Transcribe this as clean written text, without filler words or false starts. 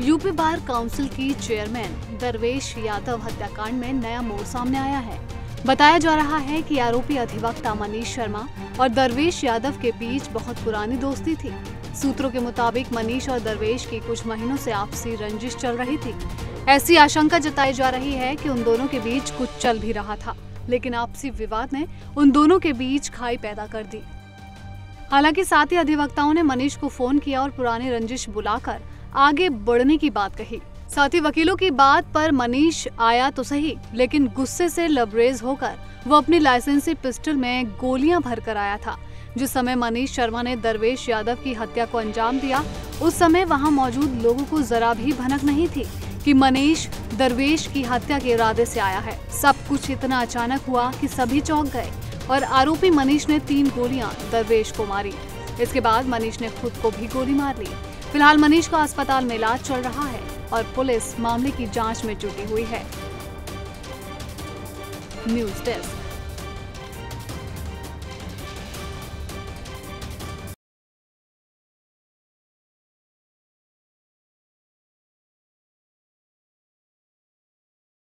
UP bar council की chairman Darvesh Yadav हत्याकांड में नया मोड़ सामने आया है। बताया जा रहा है कि आरोपी अधिवक्ता मनीष शर्मा और दरवेश यादव के बीच बहुत पुरानी दोस्ती थी। सूत्रों के मुताबिक मनीष और दरवेश की कुछ महीनों से आपसी रंजिश चल रही थी। ऐसी आशंका जताई जा रही है कि उन दोनों के बीच कुछ चल भी रहा था, लेकिन आपसी विवाद ने उन दोनों के बीच खाई पैदा कर दी। हालांकि साथ ही अधिवक्ताओं ने मनीष को फोन किया और पुरानी रंजिश बुलाकर आगे बढ़ने की बात कही। साथ ही वकीलों की बात पर मनीष आया तो सही, लेकिन गुस्से से लबरेज होकर वो अपनी लाइसेंसी पिस्टल में गोलियां भरकर आया था। जिस समय मनीष शर्मा ने दरवेश यादव की हत्या को अंजाम दिया, उस समय वहां मौजूद लोगों को जरा भी भनक नहीं थी कि मनीष दरवेश की हत्या के इरादे से आया है। सब कुछ इतना अचानक हुआ कि सभी चौंक गए और आरोपी मनीष ने 3 गोलियां दरवेश को मारी। इसके बाद मनीष ने खुद को भी गोली मार ली। फिलहाल मनीष का अस्पताल में इलाज चल रहा है और पुलिस मामले की जांच में जुटी हुई है। News desk.